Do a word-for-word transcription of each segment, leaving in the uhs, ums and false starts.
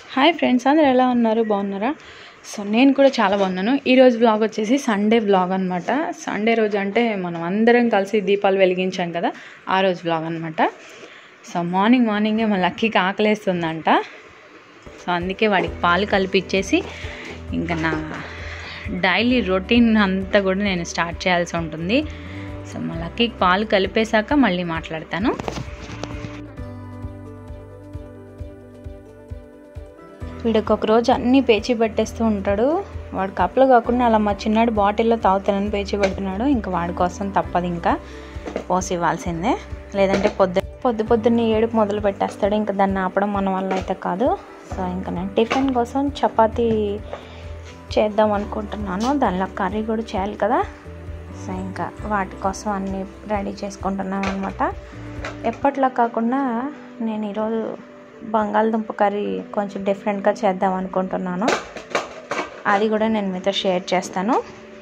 Hi friends, అందరూ ఎలా ఉన్నారు? బాగున్నారా? సో నేను కూడా చాలా బాగున్నాను. ఈరోజు వ్లాగ్ వచ్చేసి సండే వ్లాగ్ అనమాట. సండే రోజు అంటే మనం అందరం కలిసి దీపాలు వెలిగించాం కదా, ఆ రోజు వ్లాగ్ అనమాట. సో మార్నింగ్ మార్నింగే మా లక్కీకి ఆకలేస్తుందంట. సో అందుకే వాడికి పాలు కలిపిచ్చేసి ఇంకా నా డైలీ రొటీన్ అంతా కూడా నేను స్టార్ట్ చేయాల్సి ఉంటుంది. సో మా లక్కీకి పాలు కలిపేశాక మళ్ళీ మాట్లాడతాను. వీడికి ఒక రోజు అన్నీ పేచి పెట్టేస్తూ ఉంటాడు. వాడు కప్పులు కాకుండా అలా మా చిన్నాడు బాటిల్లో తాగుతానని పేచి పెడుతున్నాడు. ఇంకా వాడి కోసం తప్పదు, ఇంకా పోసి ఇవ్వాల్సిందే. లేదంటే పొద్దు పొద్దు పొద్దున్నే ఏడుపు మొదలు పెట్టేస్తాడు. ఇంకా దాన్ని ఆపడం మన వల్ల అయితే కాదు. సో ఇంకా నేను టిఫిన్ కోసం చపాతీ చేద్దాం అనుకుంటున్నాను. దానిలో కర్రీ కూడా చేయాలి కదా. సో ఇంకా వాటి కోసం అన్నీ రెడీ చేసుకుంటున్నాను అనమాట. ఎప్పట్లా కాకుండా నేను ఈరోజు బంగాళదుంప కర్రీ కొంచెం డిఫరెంట్గా చేద్దాం అనుకుంటున్నాను. అది కూడా నేను మీతో షేర్ చేస్తాను.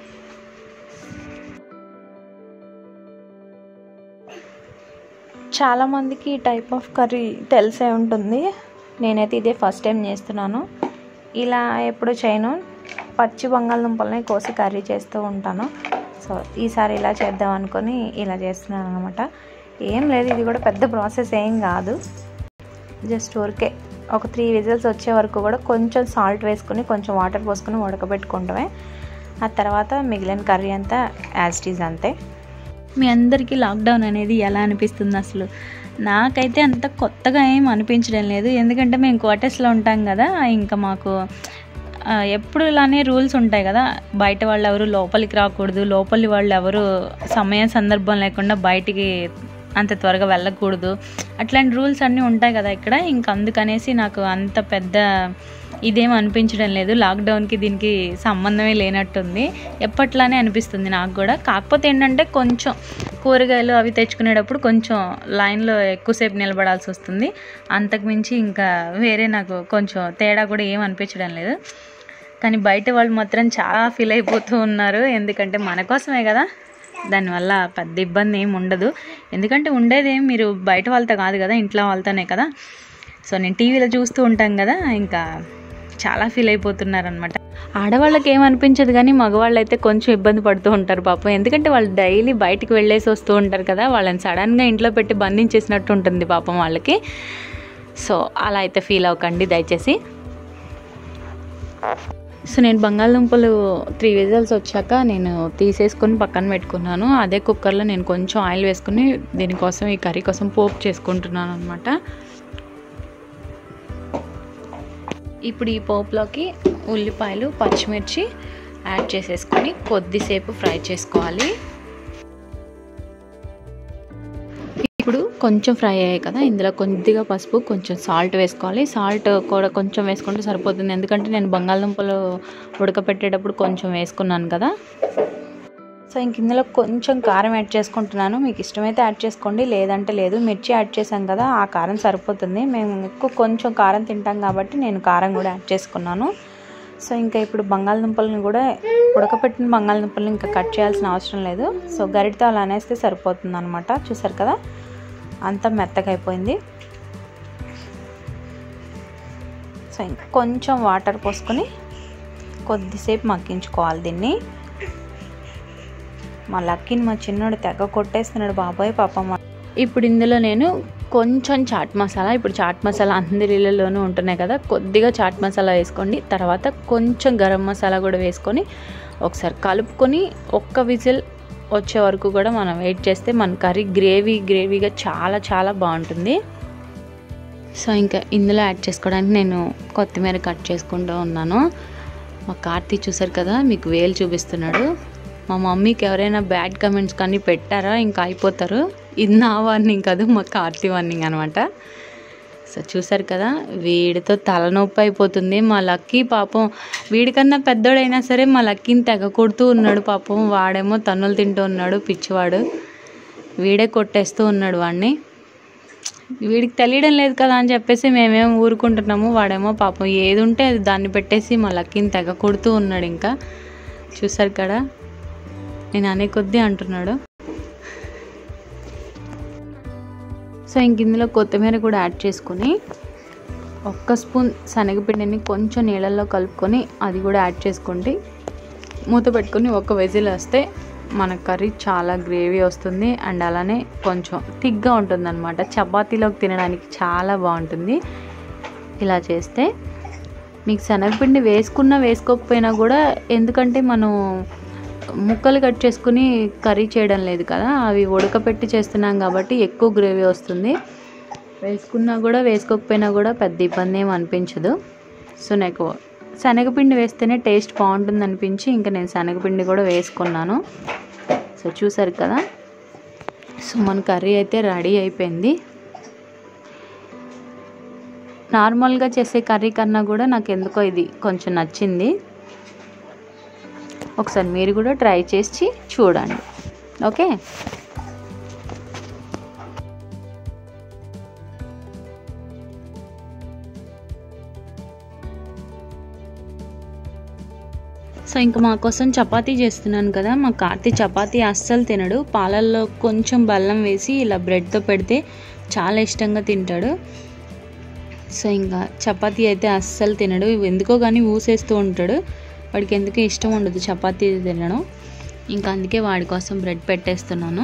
చాలామందికి ఈ టైప్ ఆఫ్ కర్రీ తెలిసే ఉంటుంది. నేనైతే ఇదే ఫస్ట్ టైం చేస్తున్నాను. ఇలా ఎప్పుడు చేయను. పచ్చి బంగాళదుంపల్ని కోసి కర్రీ చేస్తూ ఉంటాను. సో ఈసారి ఇలా చేద్దాం అనుకొని ఇలా చేస్తున్నాను అనమాట. ఏం లేదు, ఇది కూడా పెద్ద ప్రాసెస్ ఏం కాదు. జస్ట్ ఊరికే ఒక త్రీ విజిల్స్ వచ్చే వరకు కూడా కొంచెం సాల్ట్ వేసుకుని కొంచెం వాటర్ పోసుకుని ఉడకబెట్టుకుంటామే. ఆ తర్వాత మిగిలిన కర్రీ అంతా యాజ్ ఇట్ ఈజ్ అంతే. మీ అందరికీ లాక్డౌన్ అనేది ఎలా అనిపిస్తుంది? అసలు నాకైతే అంత కొత్తగా ఏం అనిపించడం లేదు. ఎందుకంటే మేము క్వార్టర్స్లో ఉంటాం కదా, ఇంకా మాకు ఎప్పుడు ఇలానే రూల్స్ ఉంటాయి కదా. బయట వాళ్ళు ఎవరు లోపలికి రాకూడదు, లోపలి వాళ్ళు ఎవరు సమయం సందర్భం లేకుండా బయటికి అంత త్వరగా వెళ్ళకూడదు, అట్లాంటి రూల్స్ అన్నీ ఉంటాయి కదా ఇక్కడ. ఇంక అందుకనేసి నాకు అంత పెద్ద ఇదేం అనిపించడం లేదు. లాక్డౌన్కి దీనికి సంబంధమే లేనట్టుంది. ఎప్పట్లానే అనిపిస్తుంది నాకు కూడా. కాకపోతే ఏంటంటే కొంచెం కూరగాయలు అవి తెచ్చుకునేటప్పుడు కొంచెం లైన్లో ఎక్కువసేపు నిలబడాల్సి వస్తుంది. అంతకుమించి ఇంకా వేరే నాకు కొంచెం తేడా కూడా ఏం అనిపించడం లేదు. కానీ బయట వాళ్ళు మాత్రం చాలా ఫీల్ అయిపోతూ ఉన్నారు. ఎందుకంటే మన కోసమే కదా, దానివల్ల పెద్ద ఇబ్బంది ఏమి ఉండదు. ఎందుకంటే ఉండేది ఏం మీరు బయట వాళ్ళతో కాదు కదా, ఇంట్లో వాళ్ళతోనే కదా. సో నేను టీవీలో చూస్తూ ఉంటాం కదా, ఇంకా చాలా ఫీల్ అయిపోతున్నారు అనమాట. ఆడవాళ్ళకి ఏమనిపించదు కానీ మగవాళ్ళు అయితే కొంచెం ఇబ్బంది పడుతూ ఉంటారు పాపం. ఎందుకంటే వాళ్ళు డైలీ బయటికి వెళ్ళేసి వస్తూ ఉంటారు కదా, వాళ్ళని సడన్గా ఇంట్లో పెట్టి బంధించేసినట్టు ఉంటుంది పాపం వాళ్ళకి. సో అలా అయితే ఫీల్ అవ్వకండి దయచేసి. సో నేను బంగాళదుంపలు త్రీ విజిల్స్ వచ్చాక నేను తీసేసుకొని పక్కన పెట్టుకున్నాను. అదే కుక్కర్లో నేను కొంచెం ఆయిల్ వేసుకుని దీనికోసం ఈ కర్రీ కోసం పోపు చేసుకుంటున్నాను అనమాట. ఇప్పుడు ఈ పోపులోకి ఉల్లిపాయలు పచ్చిమిర్చి యాడ్ చేసేసుకొని కొద్దిసేపు ఫ్రై చేసుకోవాలి. ఇప్పుడు కొంచెం ఫ్రై అయ్యాయి కదా, ఇందులో కొద్దిగా పసుపు కొంచెం సాల్ట్ వేసుకోవాలి. సాల్ట్ కూడా కొంచెం వేసుకుంటే సరిపోతుంది, ఎందుకంటే నేను బంగాళదుంపలు ఉడకపెట్టేటప్పుడు కొంచెం వేసుకున్నాను కదా. సో ఇంక ఇందులో కొంచెం కారం యాడ్ చేసుకుంటున్నాను. మీకు ఇష్టమైతే యాడ్ చేసుకోండి, లేదంటే లేదు. మిర్చి యాడ్ చేసాం కదా, ఆ కారం సరిపోతుంది. మేము ఎక్కువ కొంచెం కారం తింటాం కాబట్టి నేను కారం కూడా యాడ్ చేసుకున్నాను. సో ఇంకా ఇప్పుడు బంగాళదుంపలను కూడా ఉడకపెట్టిన బంగాళదుంపలను ఇంకా కట్ చేయాల్సిన అవసరం లేదు. సో గరిటతో అలా అనేస్తే సరిపోతుంది అనమాట. చూసారు కదా, అంతా మెత్తగా అయిపోయింది. సో ఇంకా కొంచెం వాటర్ పోసుకొని కొద్దిసేపు మగ్గించుకోవాలి దీన్ని. మా లక్కీని మా చిన్నోడు తెగ కొట్టేస్తున్నాడు బాబాయ్ పాపమ్మ. ఇప్పుడు ఇందులో నేను కొంచెం చాట్ మసాలా, ఇప్పుడు చాట్ మసాలా అందరి ఇళ్ళలోనూ ఉంటున్నాయి కదా, కొద్దిగా చాట్ మసాలా వేసుకోండి. తర్వాత కొంచెం గరం మసాలా కూడా వేసుకొని ఒకసారి కలుపుకొని ఒక్క విజిల్ వచ్చే వరకు కూడా మనం వెయిట్ చేస్తే మన కర్రీ గ్రేవీ గ్రేవీగా చాలా చాలా బాగుంటుంది. సో ఇంకా ఇందులో యాడ్ చేసుకోవడానికి నేను కొత్తిమీర కట్ చేసుకుంటూ ఉన్నాను. మా కార్తీ చూసారు కదా, మీకు వేలు చూపిస్తున్నాడు. మా మమ్మీకి ఎవరైనా బ్యాడ్ కమెంట్స్ కానీ పెట్టారా ఇంకా అయిపోతారు. ఇది నా వార్నింగ్ కాదు, మా కార్తీ వార్నింగ్ అనమాట. సో చూసారు కదా, వీడితో తలనొప్పి అయిపోతుంది. మా లక్కీ పాపం వీడికన్నా పెద్దోడైనా సరే మా లక్కీని తెగ కొడుతూ ఉన్నాడు పాపం. వాడేమో తన్నులు తింటూ ఉన్నాడు పిచ్చివాడు. వీడే కొట్టేస్తూ ఉన్నాడు వాడిని. వీడికి తెలియడం లేదు కదా అని చెప్పేసి మేమేమో ఊరుకుంటున్నాము. వాడేమో పాపం ఏది ఉంటే అది దాన్ని పెట్టేసి మా లక్కీని తెగ కొడుతూ ఉన్నాడు. ఇంకా చూసారు కదా, నేను అనే కొద్దీ అంటున్నాడు. సో ఇంక ఇందులో కొత్తిమీర కూడా యాడ్ చేసుకుని ఒక్క స్పూన్ శనగపిండిని కొంచెం నీళ్ళల్లో కలుపుకొని అది కూడా యాడ్ చేసుకుంటే మూత పెట్టుకొని ఒక విజిల్ వస్తే మన కర్రీ చాలా గ్రేవీ వస్తుంది అండ్ అలానే కొంచెం థిక్గా ఉంటుంది అనమాట. చపాతీలోకి తినడానికి చాలా బాగుంటుంది ఇలా చేస్తే. మీకు శనగపిండి వేసుకున్నా వేసుకోకపోయినా కూడా, ఎందుకంటే మనం ముక్కలు కట్ చేసుకుని కర్రీ చేయడం లేదు కదా, అవి ఉడకపెట్టి చేస్తున్నాం కాబట్టి ఎక్కువ గ్రేవీ వస్తుంది. వేసుకున్నా కూడా వేసుకోకపోయినా కూడా పెద్ద ఇబ్బంది ఏమి అనిపించదు. సో నాకు శనగపిండి వేస్తేనే టేస్ట్ బాగుంటుంది అనిపించి ఇంకా నేను శనగపిండి కూడా వేసుకున్నాను. సో చూసారు కదా. సో మన కర్రీ అయితే రెడీ అయిపోయింది. నార్మల్గా చేసే కర్రీ కన్నా కూడా నాకు ఎందుకో ఇది కొంచెం నచ్చింది. ఒకసారి మీరు కూడా ట్రై చేసి చూడండి. ఓకే. సో ఇంకా మా కోసం చపాతీ చేస్తున్నాను కదా. మా కార్తీ చపాతీ అస్సలు తినడు. పాలల్లో కొంచెం బెల్లం వేసి ఇలా బ్రెడ్తో పెడితే చాలా ఇష్టంగా తింటాడు. సో ఇంకా చపాతీ అయితే అస్సలు తినడు. ఎందుకో కానీ ఊసేస్తూ ఉంటాడు. వాడికి ఎందుకో ఇష్టం ఉండదు చపాతీ తినడం. ఇంకా అందుకే వాడి కోసం బ్రెడ్ పెట్టేస్తున్నాను.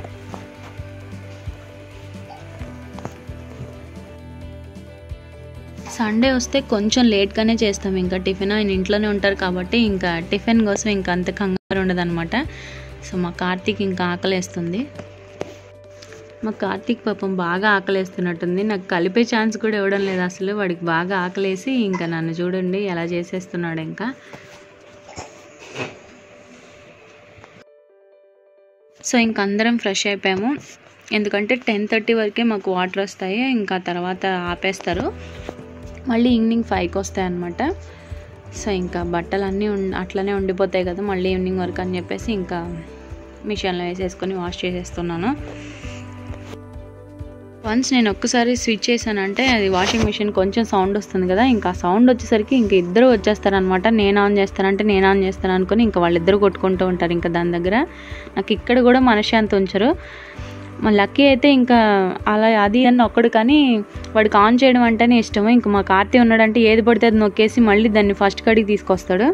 సండే వస్తే కొంచెం లేట్గానే చేస్తాం. ఇంకా టిఫిన్ ఆయన ఇంట్లోనే ఉంటారు కాబట్టి ఇంకా టిఫిన్ కోసం ఇంకా అంత కంగారు ఉండదు అనమాట. సో మా కార్తీక్ ఇంకా ఆకలేస్తుంది. మా కార్తీక్ పాపం బాగా ఆకలేస్తున్నట్టుంది. నాకు కలిపే ఛాన్స్ కూడా ఇవ్వడం లేదు అసలు. వాడికి బాగా ఆకలేసి ఇంకా నన్ను చూడండి ఎలా చేసేస్తున్నాడు. ఇంకా సో ఇంక అందరం ఫ్రెష్ అయిపోయాము. ఎందుకంటే టెన్ థర్టీ వరకే మాకు వాటర్ వస్తాయి. ఇంకా తర్వాత ఆపేస్తారు. మళ్ళీ ఈవినింగ్ ఫైవ్కి వస్తాయి అన్నమాట. సో ఇంకా బట్టలు అన్నీ అట్లనే ఉండిపోతాయి కదా మళ్ళీ ఈవినింగ్ వరకు అని చెప్పేసి ఇంకా మిషన్లో వేసేసుకొని వాష్ చేసేస్తున్నాను. వన్స్ నేను ఒక్కసారి స్విచ్ చేశానంటే అది వాషింగ్ మిషన్ కొంచెం సౌండ్ వస్తుంది కదా, ఇంకా సౌండ్ వచ్చేసరికి ఇంక ఇద్దరు వచ్చేస్తారనమాట. నేను ఆన్ చేస్తానంటే నేను ఆన్ చేస్తాను అనుకుని ఇంకా వాళ్ళిద్దరు కొట్టుకుంటూ ఉంటారు. ఇంకా దాని దగ్గర నాకు ఇక్కడ కూడా మనశ్శాంతి ఉంచరు. మా లక్కీ అయితే ఇంకా అలా అది అని ఒక్కడు, కానీ వాడికి ఆన్ చేయడం అంటేనే ఇష్టము. ఇంకా మా కార్తీ ఉన్నాడంటే ఏది పడితే అది నొక్కేసి మళ్ళీ దాన్ని ఫస్ట్ కడికి తీసుకొస్తాడు.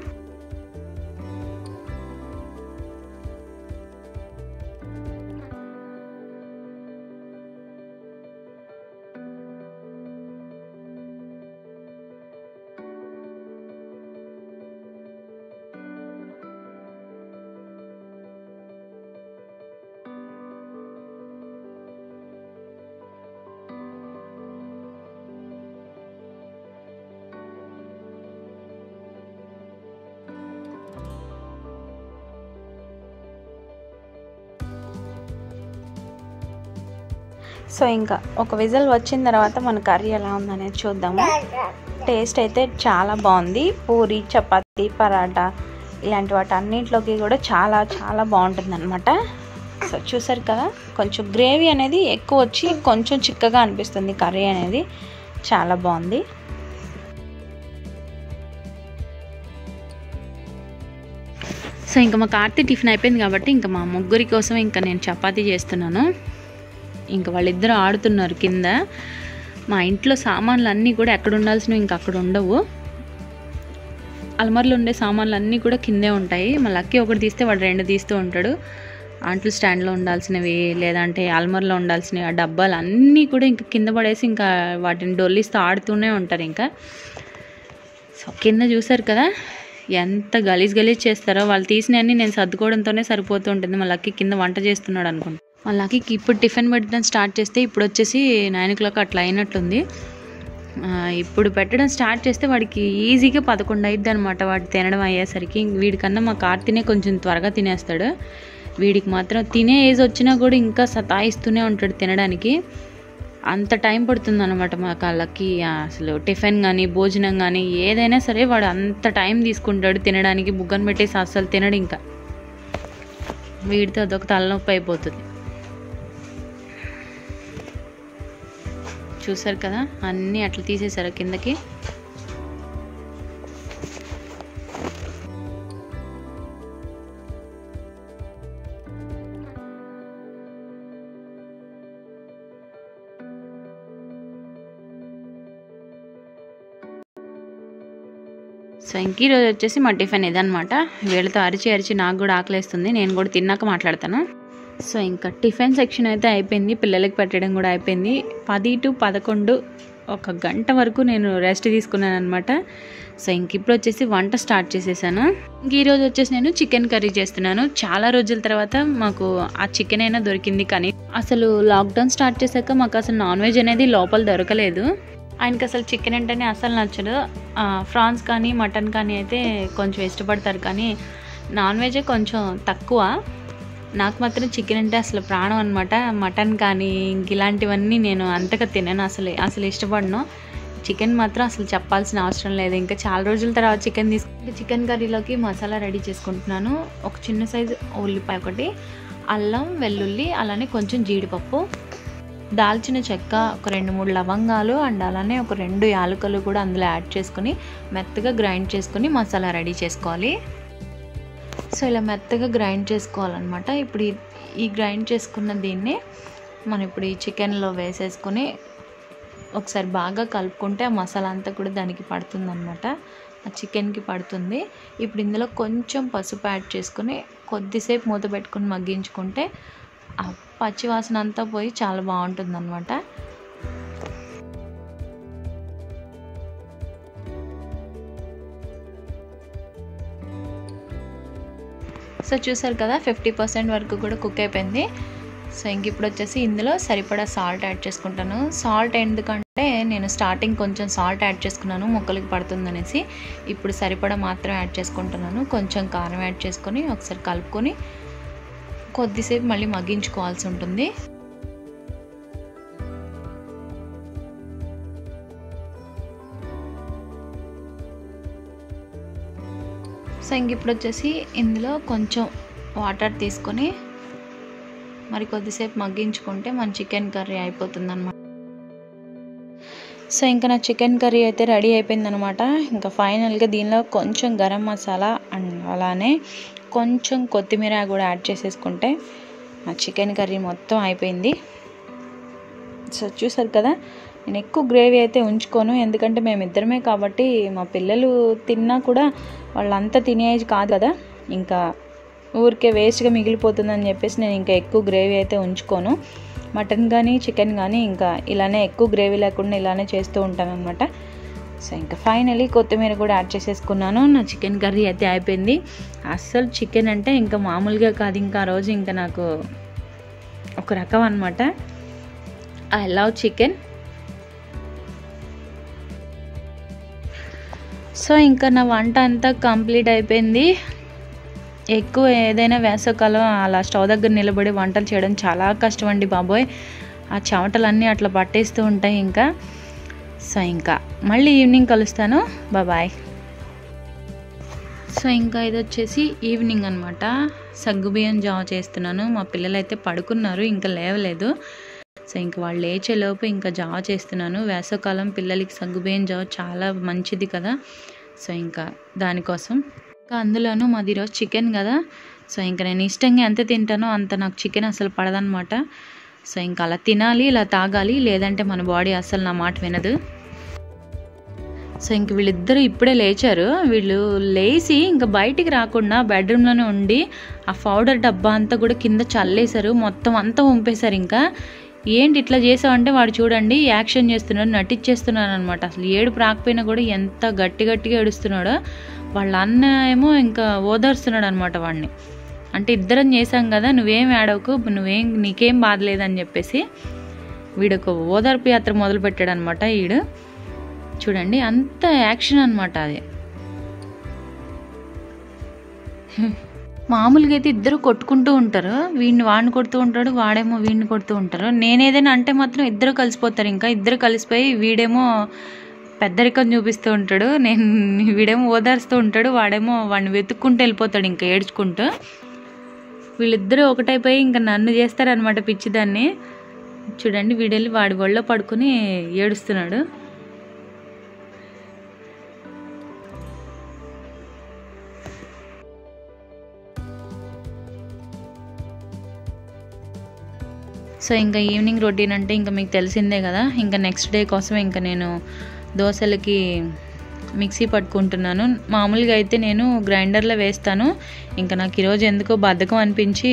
సో ఇంకా ఒక విజిల్ వచ్చిన తర్వాత మన కర్రీ ఎలా ఉందనేది చూద్దాము. టేస్ట్ అయితే చాలా బాగుంది. పూరి, చపాతీ, పరాటా ఇలాంటి వాటి అన్నింటిలోకి కూడా చాలా చాలా బాగుంటుంది అనమాట. సో చూసారు కదా, కొంచెం గ్రేవీ అనేది ఎక్కువ వచ్చి కొంచెం చిక్కగా అనిపిస్తుంది కర్రీ అనేది. చాలా బాగుంది. సో ఇంకా మా కార్తీ టిఫిన్ అయిపోయింది కాబట్టి ఇంకా మా ముగ్గురి కోసం ఇంకా నేను చపాతీ చేస్తున్నాను. ఇంకా వాళ్ళిద్దరూ ఆడుతున్నారు కింద. మా ఇంట్లో సామాన్లు అన్నీ కూడా ఎక్కడ ఉండాల్సినవి ఇంకా అక్కడ ఉండవు. అల్మార్లో ఉండే సామాన్లు అన్నీ కూడా కిందే ఉంటాయి. మా లక్కీ ఒకటి తీస్తే వాడు రెండు తీస్తూ ఉంటాడు. ఆంట్ల స్టాండ్లో ఉండాల్సినవి లేదంటే అల్మార్లో ఉండాల్సినవి ఆ డబ్బాలు అన్నీ కూడా ఇంకా కింద పడేసి ఇంకా వాటిని డొల్లిస్తూ ఆడుతూనే ఉంటారు. ఇంకా సో కింద చూసారు కదా ఎంత గలీజ్ గలీజ్ చేస్తారో. వాళ్ళు తీసినవన్నీ నేను సర్దుకోవడంతోనే సరిపోతూ ఉంటుంది. మా లక్కీ కింద వంట చేస్తున్నాడు అనుకుంటా. మా లక్కీకి ఇప్పుడు టిఫిన్ పెట్టడం స్టార్ట్ చేస్తే ఇప్పుడు వచ్చేసి నైన్ ఓ క్లాక్ అట్లా అయినట్లుంది. ఇప్పుడు పెట్టడం స్టార్ట్ చేస్తే వాడికి ఈజీగా పదకొండు అయిద్ది అనమాట వాడు తినడం అయ్యేసరికి. వీడికన్నా మా కార్తీనే కొంచెం త్వరగా తినేస్తాడు. వీడికి మాత్రం తినే ఏజ్ వచ్చినా కూడా ఇంకా సతాయిస్తూనే ఉంటాడు తినడానికి. అంత టైం పడుతుంది అనమాట మా కళ్ళకి. అసలు టిఫిన్ కానీ భోజనం కానీ ఏదైనా సరే వాడు అంత టైం తీసుకుంటాడు తినడానికి. బుగ్గను పెట్టేసి అస్సలు తినడు. ఇంకా వీడితో అదొక తలనొప్పి అయిపోతుంది. చూసారు కదా అన్నీ అట్లా తీసేసారు కిందకి. సో ఇంక ఈరోజు వచ్చేసి మా టిఫిన్ ఇదనమాట. వీళ్ళతో అరిచి అరిచి నాకు కూడా ఆకలిస్తుంది, నేను కూడా తిన్నాక మాట్లాడతాను. సో ఇంకా టిఫిన్ సెక్షన్ అయితే అయిపోయింది, పిల్లలకి పెట్టడం కూడా అయిపోయింది. పది టు పదకొండు ఒక గంట వరకు నేను రెస్ట్ తీసుకున్నాను అనమాట. సో ఇంక ఇప్పుడు వచ్చేసి వంట స్టార్ట్ చేసేసాను. ఇంక ఈరోజు వచ్చేసి నేను చికెన్ కర్రీ చేస్తున్నాను. చాలా రోజుల తర్వాత మాకు ఆ చికెన్ అయినా దొరికింది, కానీ అసలు లాక్డౌన్ స్టార్ట్ చేశాక మాకు అసలు నాన్ వెజ్ అనేది లోపల దొరకలేదు. ఆయనకి అసలు చికెన్ అంటేనే అసలు నచ్చదు. ఫ్రాన్స్ కానీ మటన్ కానీ అయితే కొంచెం ఇష్టపడతారు, కానీ నాన్ వెజ్ కొంచెం తక్కువ. నాకు మాత్రం చికెన్ అంటే అసలు ప్రాణం అనమాట. మటన్ కానీ ఇంక ఇలాంటివన్నీ నేను అంతగా తినను, అసలు అసలు ఇష్టపడను. చికెన్ మాత్రం అసలు చెప్పాల్సిన అవసరం లేదు. ఇంకా చాలా రోజుల తర్వాత చికెన్ తీసుకుంటే చికెన్ కర్రీలోకి మసాలా రెడీ చేసుకుంటున్నాను. ఒక చిన్న సైజు ఉల్లిపాయ ఒకటి, అల్లం వెల్లుల్లి, అలానే కొంచెం జీడిపప్పు, దాల్చిన చెక్క, ఒక రెండు మూడు లవంగాలు అండ్ అలానే ఒక రెండు యాలకులు కూడా అందులో యాడ్ చేసుకుని మెత్తగా గ్రైండ్ చేసుకుని మసాలా రెడీ చేసుకోవాలి. సో ఇలా మెత్తగా గ్రైండ్ చేసుకోవాలన్నమాట. ఇప్పుడు ఈ గ్రైండ్ చేసుకున్న దీన్ని మనం ఇప్పుడు ఈ చికెన్లో వేసేసుకొని ఒకసారి బాగా కలుపుకుంటే ఆ మసాలా అంతా కూడా దానికి పడుతుంది అనమాట, ఆ చికెన్కి పడుతుంది. ఇప్పుడు ఇందులో కొంచెం పసుపు యాడ్ చేసుకుని కొద్దిసేపు మూత పెట్టుకుని మగ్గించుకుంటే ఆ పచ్చి వాసన అంతా పోయి చాలా బాగుంటుంది అనమాట. సో చూసారు కదా, ఫిఫ్టీ పర్సెంట్ వరకు కూడా కుక్ అయిపోయింది. సో ఇంక ఇప్పుడు వచ్చేసి ఇందులో సరిపడా సాల్ట్ యాడ్ చేసుకుంటాను. సాల్ట్ ఎందుకంటే నేను స్టార్టింగ్ కొంచెం సాల్ట్ యాడ్ చేసుకున్నాను ముక్కలకి పడుతుందనేసి, ఇప్పుడు సరిపడా మాత్రం యాడ్ చేసుకుంటున్నాను. కొంచెం కారం యాడ్ చేసుకొని ఒకసారి కలుపుకొని కొద్దిసేపు మళ్ళీ మగ్గించుకోవాల్సి ఉంటుంది. సో ఇంక ఇప్పుడు వచ్చేసి ఇందులో కొంచెం వాటర్ తీసుకొని మరి కొద్దిసేపు మగ్గించుకుంటే మన చికెన్ కర్రీ అయిపోతుంది అనమాట. సో ఇంకా నా చికెన్ కర్రీ అయితే రెడీ అయిపోయింది అనమాట. ఇంకా ఫైనల్గా దీనిలో కొంచెం గరం మసాలా అండ్ అలానే కొంచెం కొత్తిమీర కూడా యాడ్ చేసేసుకుంటే నా చికెన్ కర్రీ మొత్తం అయిపోయింది. సో చూసారు కదా, నేను ఎక్కువ గ్రేవీ అయితే ఉంచుకోను, ఎందుకంటే మేమిద్దరమే కాబట్టి మా పిల్లలు తిన్నా కూడా వాళ్ళంతా తినే ఏజ్ కాదు కదా, ఇంకా ఊరికే వేస్ట్గా మిగిలిపోతుందని చెప్పేసి నేను ఇంకా ఎక్కువ గ్రేవీ అయితే ఉంచుకోను. మటన్ కానీ చికెన్ కానీ ఇంకా ఇలానే ఎక్కువ గ్రేవీ లేకుండా ఇలానే చేస్తూ ఉంటాను అనమాట. సో ఇంకా ఫైనలీ కొత్తిమీర కూడా యాడ్ చేసేసుకున్నాను. నా చికెన్ కర్రీ అయితే అయిపోయింది. అస్సలు చికెన్ అంటే ఇంకా మామూలుగా కాదు, ఇంకా ఆ రోజు ఇంకా నాకు ఒక రకం అనమాట. I love chicken. సో ఇంకా నా వంట అంతా కంప్లీట్ అయిపోయింది. ఎక్కువ ఏదైనా వేసవకాలం అలా స్టవ్ దగ్గర నిలబడి వంటలు చేయడం చాలా కష్టం అండి బాబోయ్. ఆ చెమటలన్నీ అట్లా పట్టేస్తూ ఉంటాయి ఇంకా. సో ఇంకా మళ్ళీ ఈవినింగ్ కలుస్తాను, బాయ్. సో ఇంకా ఇది వచ్చేసి ఈవినింగ్ అనమాట. సగ్గుబియ్యం జావ చేస్తున్నాను. మా పిల్లలు అయితే పడుకున్నారు, ఇంకా లేవలేదు. సో ఇంక వాళ్ళు లేచేలోపు ఇంకా జావ చేస్తున్నాను. వేసవకాలం పిల్లలకి సగ్గుబియ్యం జావ చాలా మంచిది కదా, సో ఇంకా దానికోసం. ఇంకా అందులోనూ మాది ఈరోజు చికెన్ కదా, సో ఇంకా నేను ఇష్టంగా ఎంత తింటానో అంత నాకు చికెన్ అసలు పడదనమాట. సో ఇంకా అలా తినాలి, ఇలా తాగాలి, లేదంటే మన బాడీ అసలు నా మాట వినదు. సో ఇంక వీళ్ళిద్దరూ ఇప్పుడే లేచారు. వీళ్ళు లేచి ఇంకా బయటికి రాకుండా బెడ్రూమ్లోనే ఉండి ఆ పౌడర్ డబ్బా అంతా కూడా కింద చల్లేశారు, మొత్తం అంతా వంపేశారు. ఇంకా ఏంటి ఇట్లా చేసావంటే వాడు చూడండి యాక్షన్ చేస్తున్నాడు, నటించేస్తున్నాడు అనమాట. అసలు ఏడుపు రాకపోయినా కూడా ఎంత గట్టి గట్టిగా ఏడుస్తున్నాడో. వాళ్ళ అన్న ఏమో ఇంకా ఓదార్స్తున్నాడు అనమాట వాడిని. అంటే ఇద్దరం చేసాం కదా, నువ్వేం ఏడవకు, నువ్వేం నీకేం బాధ లేదని చెప్పేసి వీడొక ఓదార్పు యాత్ర మొదలు పెట్టాడు అనమాట. వీడు చూడండి అంత యాక్షన్ అనమాట అది. మామూలుగా అయితే ఇద్దరు కొట్టుకుంటూ ఉంటారు, వీడిని వాడిని కొడుతూ ఉంటాడు, వాడేమో వీడిని కొడుతూ ఉంటారు. నేనేదైనా అంటే మాత్రం ఇద్దరు కలిసిపోతారు. ఇంకా ఇద్దరు కలిసిపోయి వీడేమో పెద్దరికం చూపిస్తూ ఉంటాడు, నేను వీడేమో ఓదార్స్తూ ఉంటాడు, వాడేమో వాడిని వెతుక్కుంటూ వెళ్ళిపోతాడు ఇంకా ఏడ్చుకుంటూ. వీళ్ళిద్దరూ ఒకటైపోయి ఇంకా నన్ను చేస్తారనమాట పిచ్చిదాన్ని. చూడండి వీడెళ్ళి వాడి ఒళ్ళో పడుకుని ఏడుస్తున్నాడు. సో ఇంకా ఈవినింగ్ రొటీన్ అంటే ఇంకా మీకు తెలిసిందే కదా. ఇంకా నెక్స్ట్ డే కోసం ఇంకా నేను దోశలకి మిక్సీ పట్టుకుంటున్నాను. మామూలుగా అయితే నేను గ్రైండర్లో వేస్తాను. ఇంకా నాకు ఈరోజు ఎందుకో బద్ధకం అనిపించి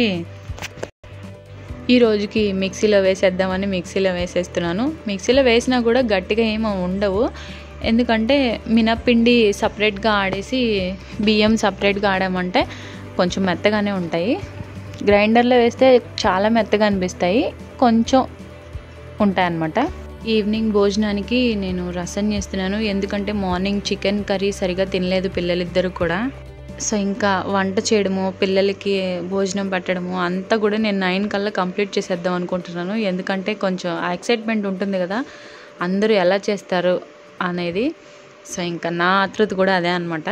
ఈ రోజుకి మిక్సీలో వేసేద్దామని మిక్సీలో వేసేస్తున్నాను. మిక్సీలో వేసినా కూడా గట్టిగా ఏమో ఉండవు, ఎందుకంటే మినప్పిండి సపరేట్గా ఆడేసి బియ్యం సపరేట్గా ఆడామంటే కొంచెం మెత్తగానే ఉంటాయి. గ్రైండర్లో వేస్తే చాలా మెత్తగా అనిపిస్తాయి, కొంచెం ఉంటాయన్నమాట. ఈవినింగ్ భోజనానికి నేను రసం చేస్తున్నాను, ఎందుకంటే మార్నింగ్ చికెన్ కర్రీ సరిగా తినలేదు పిల్లలిద్దరు కూడా. సో ఇంకా వంట చేయడము, పిల్లలకి భోజనం పెట్టడము అంతా కూడా నేను నైన్ కల్లా కంప్లీట్ చేసేద్దాం అనుకుంటున్నాను. ఎందుకంటే కొంచెం ఎక్సైట్మెంట్ ఉంటుంది కదా, అందరూ ఎలా చేస్తారు అనేది. సో ఇంకా నా ఆతృత కూడా అదే అనమాట.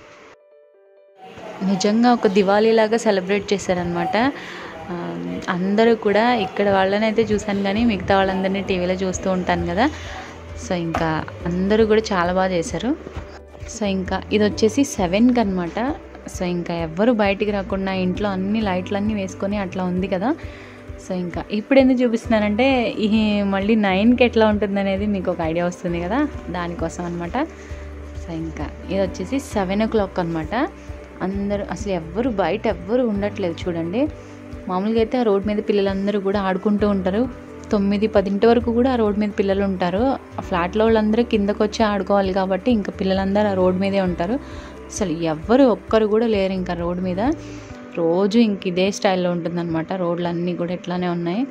నిజంగా ఒక దివాళీలాగా సెలబ్రేట్ చేశారనమాట. అందరూ కూడా ఇక్కడ వాళ్ళని అయితే చూశాను కానీ మిగతా వాళ్ళందరినీ టీవీలో చూస్తూ ఉంటాను కదా. సో ఇంకా అందరూ కూడా చాలా బాగా చేశారు. సో ఇంకా ఇది వచ్చేసి సెవెన్కి అనమాట. సో ఇంకా ఎవ్వరు బయటికి రాకుండా ఇంట్లో అన్ని లైట్లన్నీ వేసుకొని అట్లా ఉంది కదా. సో ఇంకా ఇప్పుడు ఎందుకు చూపిస్తున్నానంటే ఈ మళ్ళీ నైన్కి ఎట్లా ఉంటుంది అనేది మీకు ఒక ఐడియా వస్తుంది కదా, దానికోసం అనమాట. సో ఇంకా ఇది వచ్చేసి సెవెన్ ఓ క్లాక్ అనమాట. అందరూ అసలు ఎవ్వరు బయట ఎవ్వరు ఉండట్లేదు చూడండి. మామూలుగా అయితే ఆ రోడ్ మీద పిల్లలందరూ కూడా ఆడుకుంటూ ఉంటారు. తొమ్మిది పదింటి వరకు కూడా ఆ రోడ్ మీద పిల్లలు ఉంటారు. ఆ ఫ్లాట్లో వాళ్ళందరూ కిందకు వచ్చి ఆడుకోవాలి కాబట్టి ఇంకా పిల్లలందరూ ఆ రోడ్ మీదే ఉంటారు. అసలు ఎవ్వరు ఒక్కరు కూడా లేరు ఇంకా రోడ్ మీద. రోజు ఇంక ఇదే స్టైల్లో ఉంటుందన్నమాట. రోడ్లు అన్నీ కూడా ఇట్లానే ఉన్నాయి.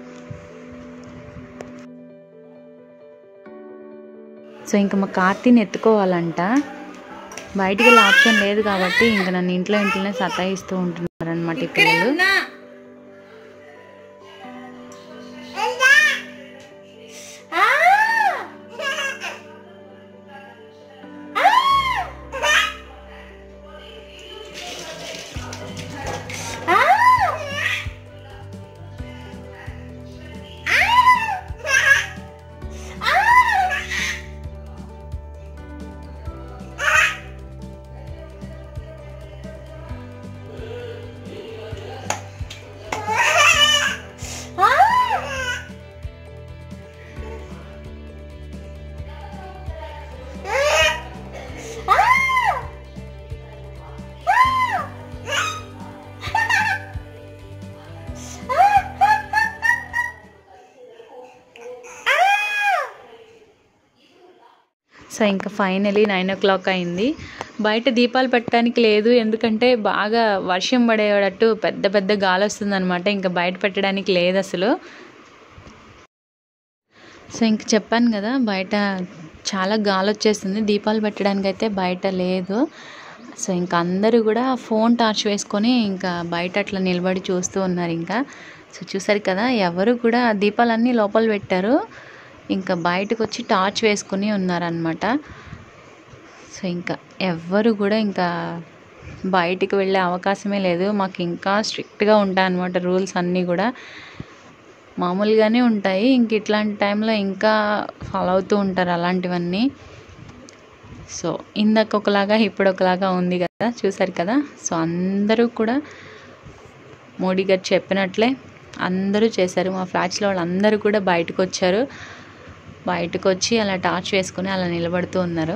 సో ఇంకా మా కార్తీని ఎత్తుకోవాలంట, బయటికి వెళ్ళే ఆప్షన్ లేదు కాబట్టి ఇంకా నన్ను ఇంట్లో ఇంట్లోనే సతాయిస్తూ ఉంటున్నారు అనమాట ఈ పిల్లలు. సో ఇంకా ఫైనలీ నైన్ ఓ క్లాక్ అయింది. బయట దీపాలు పెట్టడానికి లేదు, ఎందుకంటే బాగా వర్షం పడేటట్టు పెద్ద పెద్ద గాలి వస్తుందన్నమాట. ఇంకా బయట పెట్టడానికి లేదు అసలు. సో ఇంక చెప్పాను కదా బయట చాలా గాలి వచ్చేస్తుంది, దీపాలు పెట్టడానికి అయితే బయట లేదు. సో ఇంకా అందరూ కూడా ఫోన్ టార్చ్ వేసుకొని ఇంకా బయట అట్లా నిలబడి చూస్తూ ఉన్నారు. ఇంకా సో చూసారు కదా, ఎవరు కూడా దీపాలన్నీ లోపల పెట్టారు, ఇంకా బయటకు వచ్చి టార్చ్ వేసుకుని ఉన్నారనమాట. సో ఇంకా ఎవ్వరు కూడా ఇంకా బయటికి వెళ్ళే అవకాశమే లేదు. మాకు ఇంకా స్ట్రిక్ట్గా ఉంటాయన్నమాట రూల్స్ అన్నీ కూడా. మామూలుగానే ఉంటాయి, ఇంక ఇట్లాంటి టైంలో ఇంకా ఫాలో అవుతూ ఉంటారు అలాంటివన్నీ. సో ఇందాక ఒకలాగా ఇప్పుడు ఒకలాగా ఉంది కదా, చూసారు కదా. సో అందరూ కూడా మోడీ గారు చెప్పినట్లే అందరూ చేశారు. మా ఫ్లాట్స్లో వాళ్ళందరూ కూడా బయటకు వచ్చారు. బయటకు వచ్చి అలా టార్చ్ వేసుకుని అలా నిలబడుతూ ఉన్నారు.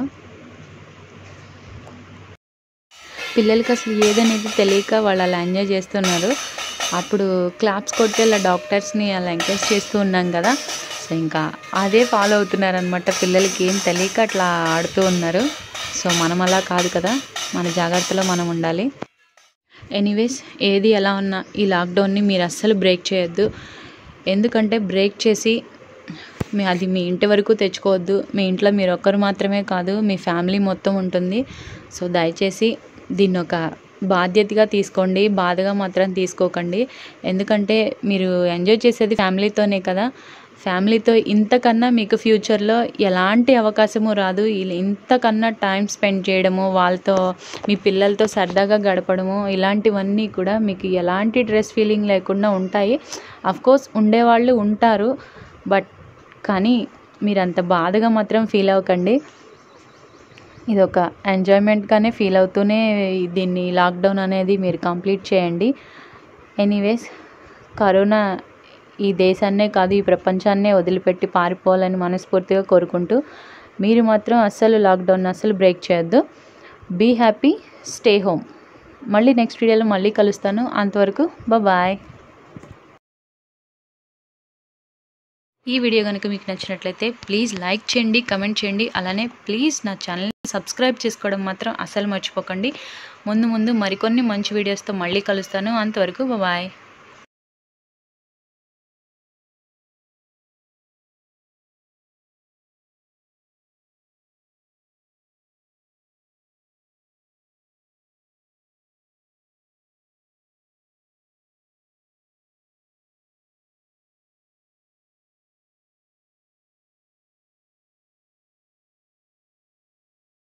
పిల్లలకి అసలు ఏదనేది తెలియక వాళ్ళు అలా ఎంజాయ్ చేస్తున్నారు. అప్పుడు క్లాప్స్ కొట్టి అలా డాక్టర్స్ని అలా ఎంకరేజ్ చేస్తూ ఉన్నాం కదా. సో ఇంకా అదే ఫాలో అవుతున్నారు అనమాట. పిల్లలకి ఏం తెలియక అట్లా ఆడుతూ ఉన్నారు. సో మనం అలా కాదు కదా, మన జాగ్రత్తలో మనం ఉండాలి. ఎనీవేస్ ఏది ఎలా ఉన్నా ఈ లాక్డౌన్ని మీరు అస్సలు బ్రేక్ చేయొద్దు. ఎందుకంటే బ్రేక్ చేసి మీ అది మీ ఇంటి వరకు తెచ్చుకోవద్దు. మీ ఇంట్లో మీరు ఒక్కరు మాత్రమే కాదు, మీ ఫ్యామిలీ మొత్తం ఉంటుంది. సో దయచేసి దీన్ని ఒక బాధ్యతగా తీసుకోండి, బాధగా మాత్రం తీసుకోకండి. ఎందుకంటే మీరు ఎంజాయ్ చేసేది ఫ్యామిలీతోనే కదా. ఫ్యామిలీతో ఇంతకన్నా మీకు ఫ్యూచర్లో ఎలాంటి అవకాశము రాదు. ఇంతకన్నా టైం స్పెండ్ చేయడము, వాళ్ళతో మీ పిల్లలతో సరదాగా గడపడము, ఇలాంటివన్నీ కూడా మీకు ఎలాంటి స్ట్రెస్ ఫీలింగ్ లేకుండా ఉంటాయి. అఫ్కోర్స్ ఉండేవాళ్ళు ఉంటారు, బట్ కానీ మీరు అంత బాధగా మాత్రం ఫీల్ అవ్వకండి. ఇది ఒక ఎంజాయ్మెంట్గానే ఫీల్ అవుతూనే దీన్ని లాక్డౌన్ అనేది మీరు కంప్లీట్ చేయండి. ఎనీవేస్ కరోనా ఈ దేశాన్నే కాదు ఈ ప్రపంచాన్నే వదిలిపెట్టి పారిపోవాలని మనస్ఫూర్తిగా కోరుకుంటూ మీరు మాత్రం అస్సలు లాక్డౌన్ అస్సలు బ్రేక్ చేయొద్దు. Be happy, stay home. మళ్ళీ నెక్స్ట్ వీడియోలో మళ్ళీ కలుస్తాను. అంతవరకు బాయ్. ఈ వీడియో కనుక మీకు నచ్చినట్లయితే ప్లీజ్ లైక్ చేయండి, కమెంట్ చేయండి. అలానే ప్లీజ్ నా ఛానల్ని సబ్స్క్రైబ్ చేసుకోవడం మాత్రం అస్సలు మర్చిపోకండి. ముందు ముందు మరికొన్ని మంచి వీడియోస్తో మళ్ళీ కలుస్తాను. అంతవరకు బాయ్.